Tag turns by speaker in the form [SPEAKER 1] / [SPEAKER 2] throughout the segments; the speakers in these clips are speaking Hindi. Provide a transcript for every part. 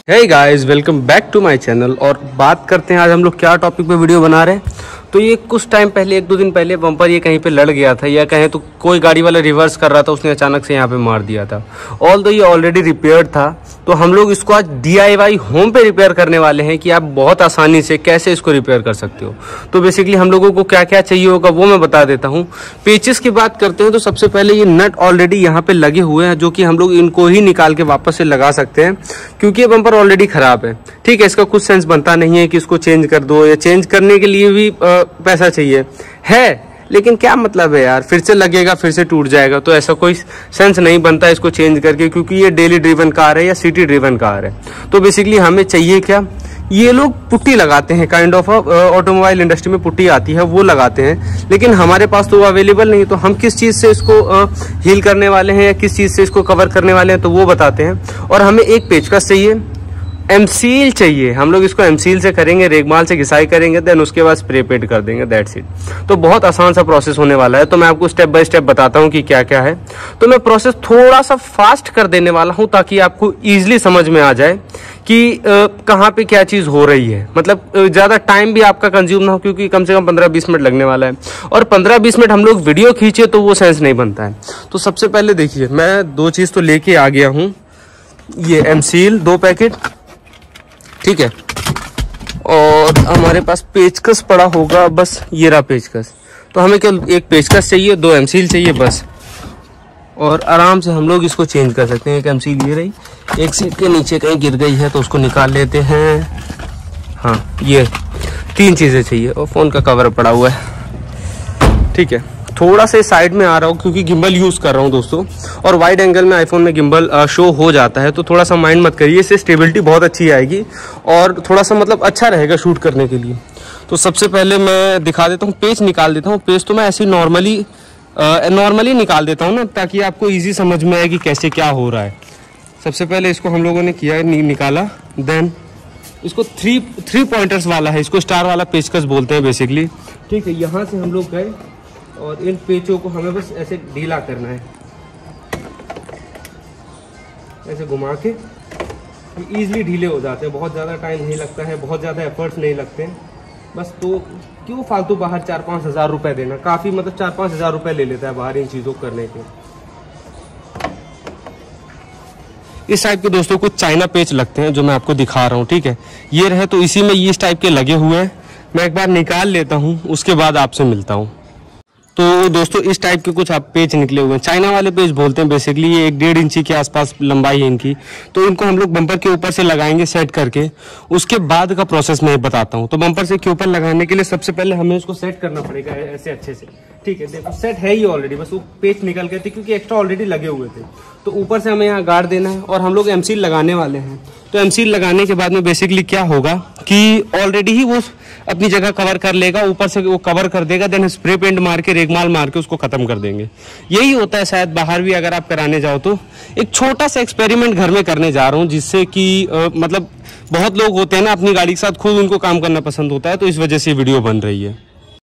[SPEAKER 1] Hey guys, welcome back to my channel. और बात करते हैं आज हम लोग क्या टॉपिक पे वीडियो बना रहे हैं। तो ये कुछ टाइम पहले, एक दो दिन पहले बम्पर ये कहीं पे लड़ गया था, या कहें तो कोई गाड़ी वाला रिवर्स कर रहा था, उसने अचानक से यहाँ पे मार दिया था। ऑल दो ये ऑलरेडी रिपेयर्ड था, तो हम लोग इसको आज DIY होम पे रिपेयर करने वाले हैं कि आप बहुत आसानी से कैसे इसको रिपेयर कर सकते हो। तो बेसिकली हम लोगों को क्या क्या चाहिए होगा वो मैं बता देता हूँ। पेचेस की बात करते हैं तो सबसे पहले ये नट ऑलरेडी यहाँ पे लगे हुए हैं, जो कि हम लोग इनको ही निकाल के वापस से लगा सकते हैं, क्योंकि ये बम्पर ऑलरेडी खराब है। ठीक है, इसका कुछ सेंस बनता नहीं है कि इसको चेंज कर दो, या चेंज करने के लिए भी पैसा चाहिए है, लेकिन क्या मतलब है यार, फिर से लगेगा फिर से टूट जाएगा, तो ऐसा कोई सेंस नहीं बनता इसको चेंज करके, क्योंकि ये डेली ड्रिवन कार है या सिटी ड्रिवन कार है। तो बेसिकली हमें चाहिए क्या, ये लोग पुट्टी लगाते हैं, काइंड ऑफ ऑटोमोबाइल इंडस्ट्री में पुट्टी आती है वो लगाते हैं, लेकिन हमारे पास तो वो अवेलेबल नहीं है। तो हम किस चीज़ से इसको हील करने वाले हैं या किस चीज़ से इसको कवर करने वाले हैं, तो वो बताते हैं। और हमें एक पेचकस चाहिए, एमसील चाहिए, हम लोग इसको एमसील से करेंगे, रेगमाल से घिसाई करेंगे, देन उसके बाद स्प्रे पेंट कर देंगे, दैट्स इट। तो बहुत आसान सा प्रोसेस होने वाला है। तो मैं आपको स्टेप बाय स्टेप बताता हूँ कि क्या क्या है। तो मैं प्रोसेस थोड़ा सा फास्ट कर देने वाला हूँ, ताकि आपको ईजिली समझ में आ जाए कि कहाँ पे क्या चीज़ हो रही है। मतलब ज़्यादा टाइम भी आपका कंज्यूम ना हो, क्योंकि कम से कम 15-20 मिनट लगने वाला है, और 15-20 मिनट हम लोग वीडियो खींचे तो वो सेंस नहीं बनता है। तो सबसे पहले देखिए, मैं दो चीज़ तो लेके आ गया हूँ। ये एमसील 2 पैकेट, ठीक है, और हमारे पास पेचकस पड़ा होगा, बस ये रहा पेचकस। तो हमें केवल एक पेचकस चाहिए, 2 एमसील चाहिए बस, और आराम से हम लोग इसको चेंज कर सकते हैं। एक एमसील ये रही, एक सीट के नीचे कहीं गिर गई है तो उसको निकाल लेते हैं। हाँ, ये 3 चीज़ें चाहिए, और फ़ोन का कवर पड़ा हुआ है। ठीक है, थोड़ा सा साइड में आ रहा हूँ क्योंकि गिम्बल यूज़ कर रहा हूँ दोस्तों, और वाइड एंगल में आईफोन में गिम्बल शो हो जाता है, तो थोड़ा सा माइंड मत करिए, इससे स्टेबिलिटी बहुत अच्छी आएगी और थोड़ा सा मतलब अच्छा रहेगा शूट करने के लिए। तो सबसे पहले मैं दिखा देता हूँ, पेच निकाल देता हूँ। पेच तो मैं ऐसे नॉर्मली निकाल देता हूँ ना, ताकि आपको ईजी समझ में आए कि कैसे क्या हो रहा है। सबसे पहले इसको हम लोगों ने किया, निकाला, देन इसको थ्री पॉइंटर्स वाला है, इसको स्टार वाला पेचकस बोलते हैं बेसिकली। ठीक है, यहाँ से हम लोग गए और इन पेचों को हमें बस ऐसे ढीला करना है, ऐसे घुमा के इजीली ढीले हो जाते हैं। बहुत ज़्यादा टाइम नहीं लगता है, बहुत ज़्यादा एफर्ट्स नहीं लगते हैं बस। तो क्यों फालतू बाहर 4-5 हज़ार रुपये देना, काफ़ी मतलब 4-5 हज़ार रुपये ले लेता है बाहर इन चीज़ों को करने के। इस टाइप के दोस्तों कुछ चाइना पेच लगते हैं, जो मैं आपको दिखा रहा हूँ। ठीक है, ये रहे, तो इसी में ये इस टाइप के लगे हुए हैं। मैं एक बार निकाल लेता हूँ, उसके बाद आपसे मिलता हूँ। तो दोस्तों इस टाइप के कुछ आप पेच निकले हुए हैं, चाइना वाले पेच बोलते हैं बेसिकली। ये 1-1.5 इंची के आसपास लंबाई है इनकी। तो इनको हम लोग बम्पर के ऊपर से लगाएंगे सेट करके, उसके बाद का प्रोसेस मैं बताता हूँ। तो बम्पर से के ऊपर लगाने के लिए सबसे पहले हमें इसको सेट करना पड़ेगा ऐसे अच्छे से। ठीक है, देखो सेट है ही ऑलरेडी, बस वो पेच निकल गए थे क्योंकि एक्स्ट्रा ऑलरेडी लगे हुए थे। तो ऊपर से हमें यहाँ गार्ड देना है, और हम लोग एमसील लगाने वाले हैं। तो एमसील लगाने के बाद में बेसिकली क्या होगा कि ऑलरेडी ही वो अपनी जगह कवर कर लेगा, ऊपर से वो कवर कर देगा, देन स्प्रे पेंट मार के, रेगमाल मार के उसको खत्म कर देंगे। यही होता है शायद बाहर भी अगर आप कराने जाओ तो। एक छोटा सा एक्सपेरिमेंट घर में करने जा रहा हूँ, जिससे कि मतलब बहुत लोग होते हैं ना अपनी गाड़ी के साथ, खुद उनको काम करना पसंद होता है, तो इस वजह से वीडियो बन रही है।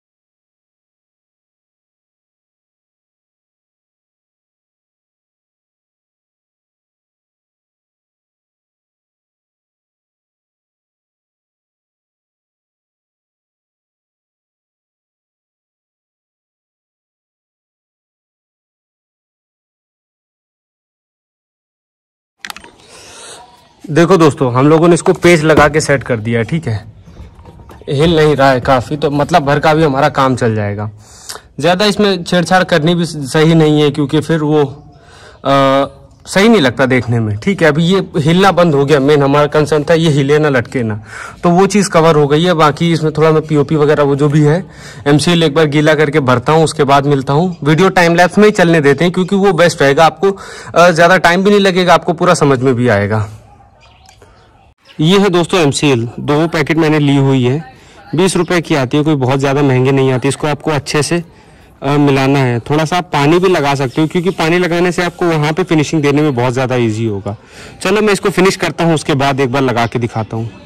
[SPEAKER 1] देखो दोस्तों, हम लोगों ने इसको पेच लगा के सेट कर दिया है। ठीक है, हिल नहीं रहा है काफ़ी, तो मतलब भर का भी हमारा काम चल जाएगा। ज़्यादा इसमें छेड़छाड़ करनी भी सही नहीं है, क्योंकि फिर वो सही नहीं लगता देखने में। ठीक है, अभी ये हिलना बंद हो गया, मेन हमारा कंसर्न था ये हिले ना लटके ना, तो वो चीज़ कवर हो गई है। बाकी इसमें थोड़ा मैं पीओपी वगैरह वो जो भी है, एमसील एक बार गीला करके भरता हूँ, उसके बाद मिलता हूँ। वीडियो टाइम लैप्स में ही चलने देते हैं, क्योंकि वो बेस्ट रहेगा, आपको ज़्यादा टाइम भी नहीं लगेगा, आपको पूरा समझ में भी आएगा। ये है दोस्तों एमसील, 2 पैकेट मैंने ली हुई है, 20 रुपए की आती है, कोई बहुत ज़्यादा महंगे नहीं आती। इसको आपको अच्छे से मिलाना है। थोड़ा सा आप पानी भी लगा सकते हो, क्योंकि पानी लगाने से आपको वहाँ पे फिनिशिंग देने में बहुत ज़्यादा इजी होगा। चलो मैं इसको फिनिश करता हूँ, उसके बाद एक बार लगा के दिखाता हूँ।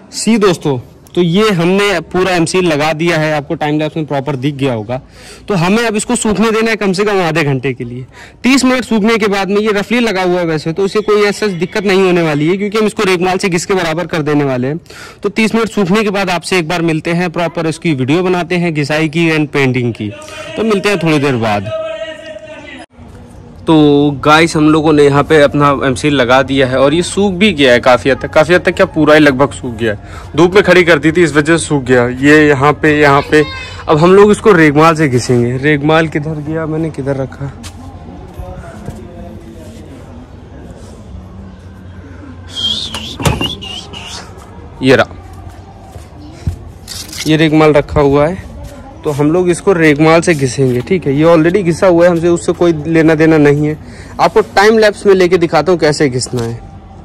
[SPEAKER 1] सी दोस्तों, तो ये हमने पूरा एमसील लगा दिया है, आपको टाइम लैप्स में प्रॉपर दिख गया होगा। तो हमें अब इसको सूखने देना है कम से कम आधे घंटे के लिए। 30 मिनट सूखने के बाद में, ये रफली लगा हुआ है वैसे तो, इसे कोई ऐसा दिक्कत नहीं होने वाली है क्योंकि हम इसको रेगमाल से घिस के बराबर कर देने वाले हैं। तो 30 मिनट सूखने के बाद आपसे एक बार मिलते हैं, प्रॉपर इसकी वीडियो बनाते हैं घिसाई की एंड पेंटिंग की। तो मिलते हैं थोड़ी देर बाद। तो गाइस हम लोगों ने यहाँ पे अपना एमसील लगा दिया है और ये सूख भी गया है काफ़ी हद तक क्या पूरा ही लगभग सूख गया है। धूप में खड़ी कर दी थी इस वजह से सूख गया ये यहाँ पे। अब हम लोग इसको रेगमाल से घिसेंगे। रेगमाल किधर गया, मैंने किधर रखा, ये रहा, ये रेगमाल रखा हुआ है। तो हम लोग इसको रेगमाल से घिसेंगे, ठीक है। ये ऑलरेडी घिसा हुआ है, हमसे उससे कोई लेना देना नहीं है। आपको टाइम लैप्स में लेके दिखाता हूँ कैसे घिसना है।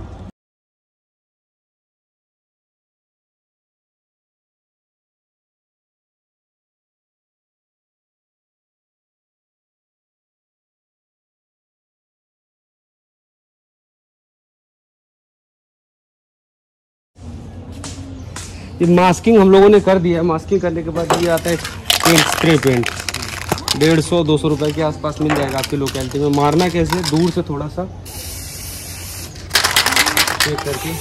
[SPEAKER 1] ये मास्किंग हम लोगों ने कर दिया है। मास्किंग करने के बाद ये आता है पेंट, स्प्रे पेंट 150-200 रुपए के आसपास मिल जाएगा आपकी लोकेलिटी में। मारना कैसे, दूर से थोड़ा सा चेक करके,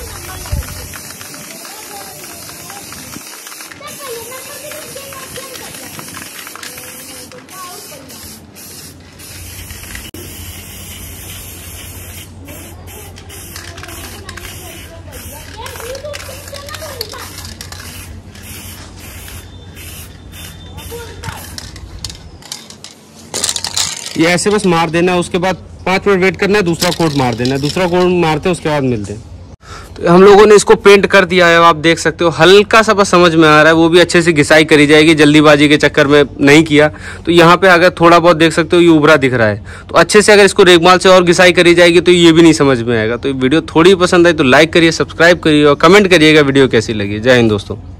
[SPEAKER 1] ये ऐसे बस मार देना है। उसके बाद 5 मिनट वेट करना है, दूसरा कोट मार देना है। दूसरा कोट मारते हैं, उसके बाद मिलते हैं। तो हम लोगों ने इसको पेंट कर दिया है, आप देख सकते हो। हल्का सा बस समझ में आ रहा है, वो भी अच्छे से घिसाई करी जाएगी, जल्दीबाजी के चक्कर में नहीं किया। तो यहाँ पे अगर थोड़ा बहुत देख सकते हो ये उभरा दिख रहा है, तो अच्छे से अगर इसको रेगमाल से और घिसाई करी जाएगी तो ये भी नहीं समझ में आएगा। तो वीडियो थोड़ी पसंद आई तो लाइक करिए, सब्सक्राइब करिए और कमेंट करिएगा वीडियो कैसी लगी। जय हिंद दोस्तों।